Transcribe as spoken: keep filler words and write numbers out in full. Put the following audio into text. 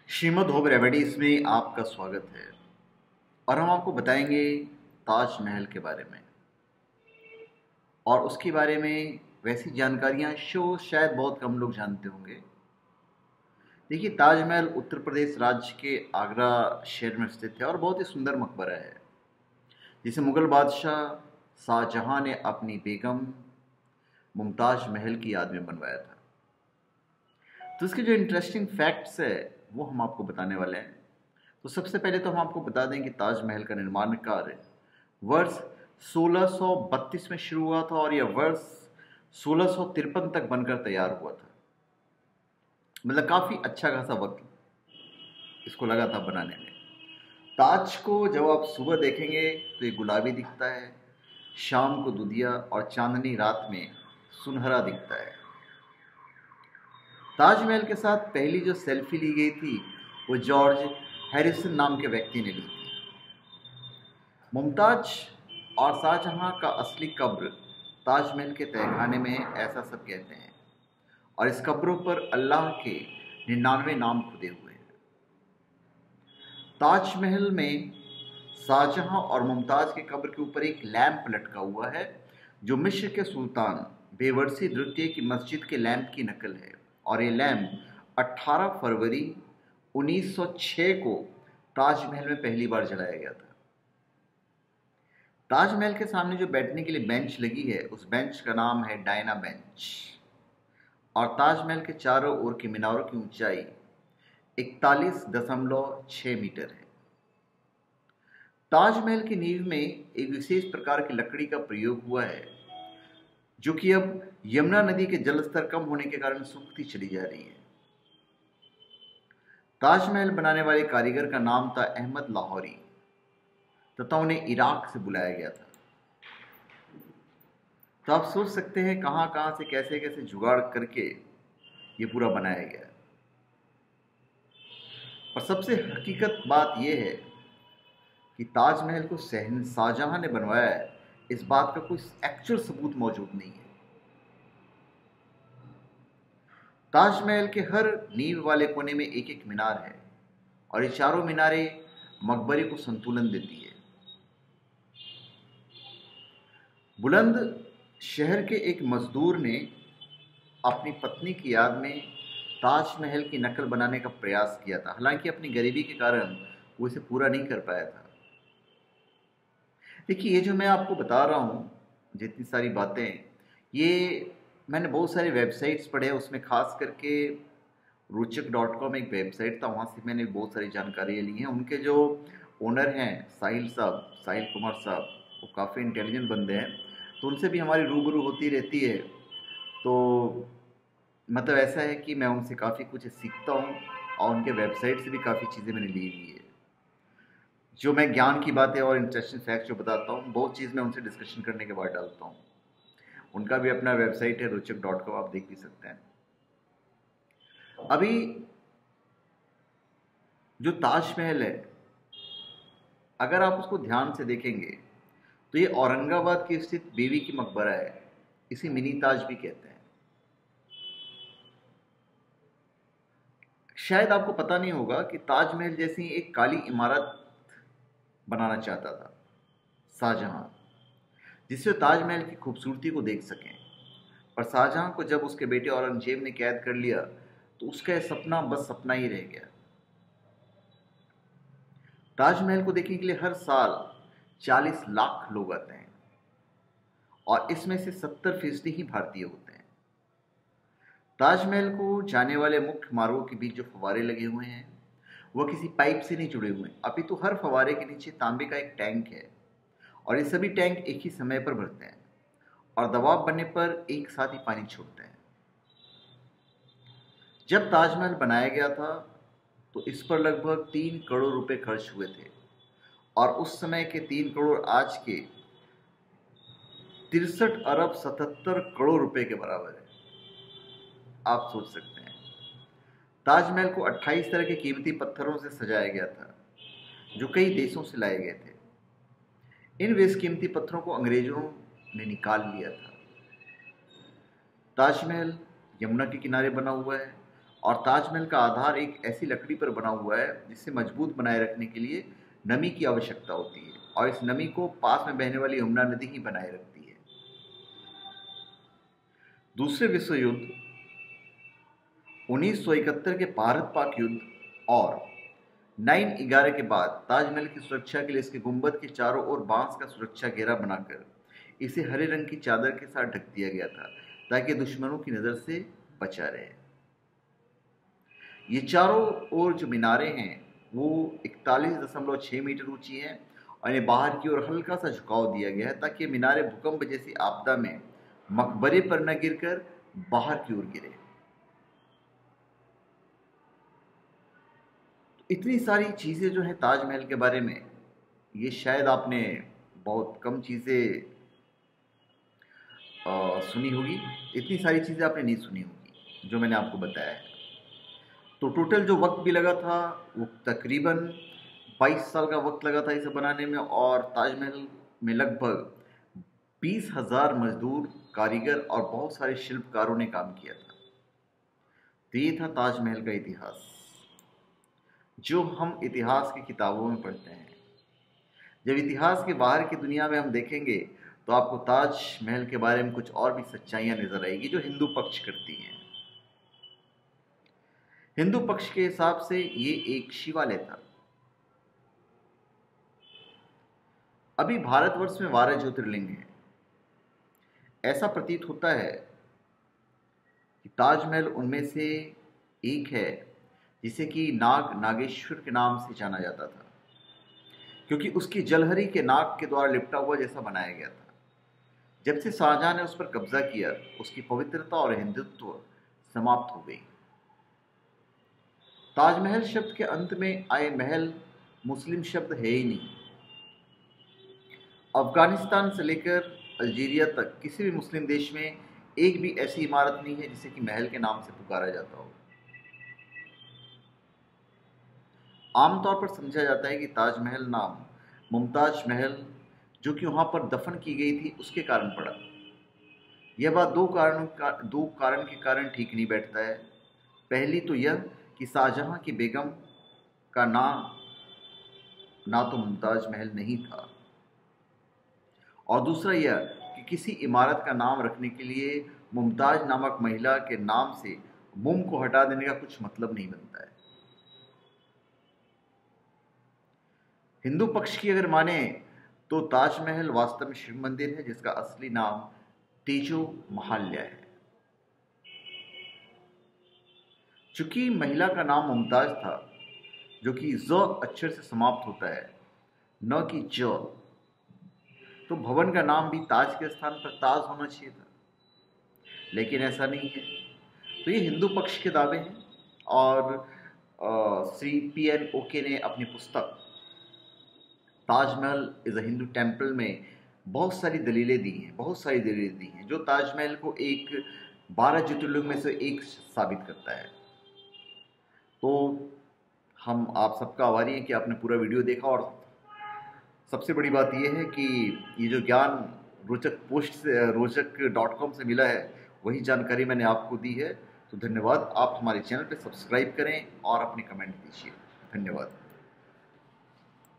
Shrimad home remedies में आपका स्वागत है और हम आपको बताएंगे ताजमहल के बारे में और उसके बारे में वैसी जानकारियां जो शायद बहुत कम लोग जानते होंगे। देखिए, ताजमहल उत्तर प्रदेश राज्य के आगरा शहर में स्थित है और बहुत ही सुंदर मकबरा है जिसे मुगल बादशाह शाहजहां ने अपनी बेगम मुमताज महल की याद में बनवाया था। तो इसके जो इंटरेस्टिंग फैक्ट्स है वो हम आपको बताने वाले हैं। तो सबसे पहले तो हम आपको बता दें कि ताजमहल का निर्माण कार्य वर्ष सोलह सौ बत्तीस में शुरू हुआ था और यह वर्ष सोलह सौ तिरपन तक बनकर तैयार हुआ था। मतलब काफ़ी अच्छा खासा वक्त इसको लगा था बनाने में। ताज को जब आप सुबह देखेंगे तो ये गुलाबी दिखता है, शाम को दुधिया और चांदनी रात में सुनहरा दिखता है। ताजमहल के साथ पहली जो सेल्फी ली गई थी वो जॉर्ज हैरिसन नाम के व्यक्ति ने ली थी। मुमताज और शाहजहां का असली कब्र ताजमहल के तहखाने में है, ऐसा सब कहते हैं, और इस कब्रों पर अल्लाह के निन्यानवे नाम खुदे हुए हैं। ताजमहल में शाहजहां और मुमताज के कब्र के ऊपर एक लैंप लटका हुआ है जो मिस्र के सुल्तान बेवरसी द्वितीय की मस्जिद के लैंप की नकल है, और ये लैंप अठारह फरवरी उन्नीस सौ छह को ताजमहल में पहली बार जलाया गया था। ताजमहल के सामने जो बैठने के लिए बेंच लगी है उस बेंच का नाम है डायना बेंच, और ताजमहल के चारों ओर के मीनारों की ऊंचाई इकतालीस दशमलव छह मीटर है। ताजमहल की नींव में एक विशेष प्रकार की लकड़ी का प्रयोग हुआ है जो कि अब यमुना नदी के जलस्तर कम होने के कारण सूखती चली जा रही है। ताजमहल बनाने वाले कारीगर का नाम था अहमद लाहौरी तथा उन्हें इराक से बुलाया गया था। तो आप सोच सकते हैं कहां कहां से कैसे कैसे जुगाड़ करके ये पूरा बनाया गया। और सबसे हकीकत बात यह है कि ताजमहल को शाहजहां ने बनवाया है, इस बात का कोई एक्चुअल सबूत मौजूद नहीं है। ताजमहल के हर नींव वाले कोने में एक एक मीनार है और ये चारों मीनारें मकबरे को संतुलन देती है। बुलंद शहर के एक मजदूर ने अपनी पत्नी की याद में ताजमहल की नकल बनाने का प्रयास किया था, हालांकि अपनी गरीबी के कारण वो इसे पूरा नहीं कर पाया था। देखिए, ये जो मैं आपको बता रहा हूँ जितनी सारी बातें, ये मैंने बहुत सारे वेबसाइट्स पढ़े हैं, उसमें खास करके रोचक डॉट कॉम एक वेबसाइट था, वहाँ से मैंने बहुत सारी जानकारियाँ ली हैं। उनके जो ओनर हैं साहिल साहब, साहिल कुमार साहब, वो काफ़ी इंटेलिजेंट बंदे हैं, तो उनसे भी हमारी रूबरू होती रहती है। तो मतलब ऐसा है कि मैं उनसे काफ़ी कुछ सीखता हूँ और उनके वेबसाइट से भी काफ़ी चीज़ें मैंने ली हुई है। जो मैं ज्ञान की बातें और इंटरेस्टिंग फैक्ट्स जो बताता हूँ, बहुत चीज़ मैं उनसे डिस्कशन करने के बाद डालता हूँ। उनका भी अपना वेबसाइट है रोचक डॉट कॉम, आप देख भी सकते हैं। अभी जो ताजमहल है, अगर आप उसको ध्यान से देखेंगे तो ये औरंगाबाद की स्थित बीवी की मकबरा है। इसे मिनी ताज भी कहते हैं। शायद आपको पता नहीं होगा कि ताजमहल जैसी एक काली इमारत बनाना चाहता था शाहजहां, जिससे ताजमहल की खूबसूरती को देख सकें। पर शाहजहां को जब उसके बेटे औरंगजेब ने कैद कर लिया तो उसका यह सपना बस सपना ही रह गया। ताजमहल को देखने के लिए हर साल चालीस लाख लोग आते हैं और इसमें से सत्तर फीसदी ही भारतीय होते हैं। ताजमहल को जाने वाले मुख्य मार्गों के बीच जो फव्वारे लगे हुए हैं वह किसी पाइप से नहीं जुड़े हुए हैं, अपितु तो हर फव्वारे के नीचे तांबे का एक टैंक है और ये सभी टैंक एक ही समय पर भरते हैं और दबाव बनने पर एक साथ ही पानी छोड़ते हैं। जब ताजमहल बनाया गया था तो इस पर लगभग तीन करोड़ रुपए खर्च हुए थे और उस समय के तीन करोड़ आज के तिरसठ अरब सतहत्तर करोड़ रुपए के बराबर है। आप सोच सकते हैं। ताजमहल को अट्ठाईस तरह के कीमती पत्थरों से सजाया गया था जो कई देशों से लाए गए थे। इन बेशकीमती पत्थरों को अंग्रेजों ने निकाल लिया था। ताजमहल यमुना के किनारे बना हुआ है और ताजमहल का आधार एक ऐसी लकड़ी पर बना हुआ है जिसे मजबूत बनाए रखने के लिए नमी की आवश्यकता होती है, और इस नमी को पास में बहने वाली यमुना नदी ही बनाए रखती है। दूसरे विश्व युद्ध, उन्नीस सौ इकहत्तर के भारत पाक युद्ध और नाइन ग्यारह के बाद ताजमहल की सुरक्षा के लिए इसके गुंबद के चारों ओर बांस का सुरक्षा घेरा बनाकर इसे हरे रंग की चादर के साथ ढक दिया गया था ताकि दुश्मनों की नज़र से बचा रहे। ये चारों ओर जो मीनारें हैं वो इकतालीस दशमलव छः मीटर ऊंची हैं और इन्हें बाहर की ओर हल्का सा झुकाव दिया गया है ताकि मीनारें भूकंप जैसी आपदा में मकबरे पर न गिरकर बाहर की ओर गिरे। इतनी सारी चीज़ें जो हैं ताजमहल के बारे में, ये शायद आपने बहुत कम चीज़ें सुनी होगी, इतनी सारी चीज़ें आपने नहीं सुनी होगी जो मैंने आपको बताया है। तो टोटल जो वक्त भी लगा था वो तकरीबन बाईस साल का वक्त लगा था इसे बनाने में, और ताजमहल में लगभग बीस हजार मजदूर, कारीगर और बहुत सारे शिल्पकारों ने काम किया था। तो ये था ताजमहल का इतिहास जो हम इतिहास की किताबों में पढ़ते हैं। जब इतिहास के बाहर की दुनिया में हम देखेंगे तो आपको ताजमहल के बारे में कुछ और भी सच्चाइयां नजर आएगी जो हिंदू पक्ष करती हैं। हिंदू पक्ष के हिसाब से ये एक शिवालय था। अभी भारतवर्ष में बारह ज्योतिर्लिंग हैं। ऐसा प्रतीत होता है कि ताजमहल उनमें से एक है जिसे कि नाग नागेश्वर के नाम से जाना जाता था, क्योंकि उसकी जलहरी के नाग के द्वारा लिपटा हुआ जैसा बनाया गया था। जब से शाहजहां ने उस पर कब्जा किया, उसकी पवित्रता और हिंदुत्व समाप्त हो गई। ताजमहल शब्द के अंत में आए महल मुस्लिम शब्द है ही नहीं। अफगानिस्तान से लेकर अल्जीरिया तक किसी भी मुस्लिम देश में एक भी ऐसी इमारत नहीं है जिसे कि महल के नाम से पुकारा जाता हो। आमतौर पर समझा जाता है कि ताजमहल नाम मुमताज महल जो कि वहां पर दफन की गई थी उसके कारण पड़ा। यह बात दो कारणों का दो कारण के कारण ठीक नहीं बैठता है। पहली तो यह कि शाहजहां की बेगम का नाम ना तो मुमताज महल नहीं था, और दूसरा यह कि किसी इमारत का नाम रखने के लिए मुमताज नामक महिला के नाम से मुम को हटा देने का कुछ मतलब नहीं बनता है। हिंदू पक्ष की अगर माने तो ताजमहल वास्तव में शिव मंदिर है जिसका असली नाम तेजो महाल्या है। चूंकि महिला का नाम मुमताज था जो कि ज अक्षर से समाप्त होता है न कि ज, तो भवन का नाम भी ताज के स्थान पर ताज होना चाहिए था, लेकिन ऐसा नहीं है। तो ये हिंदू पक्ष के दावे हैं, और आ, श्री पी एन ओके ने अपनी पुस्तक Taj Mahal is a Hindu temple में बहुत सारी दलीलें दी हैं बहुत सारी दलीलें दी हैं जो ताजमहल को एक बारह ज्योतिर्लिंग में से एक साबित करता है। तो हम आप सबका आभारी हैं कि आपने पूरा वीडियो देखा, और सबसे बड़ी बात यह है कि ये जो ज्ञान रोचक पोस्ट से रोचक डॉट कॉम से मिला है वही जानकारी मैंने आपको दी है। तो धन्यवाद। आप हमारे चैनल पर सब्सक्राइब करें और अपने कमेंट दीजिए। धन्यवाद।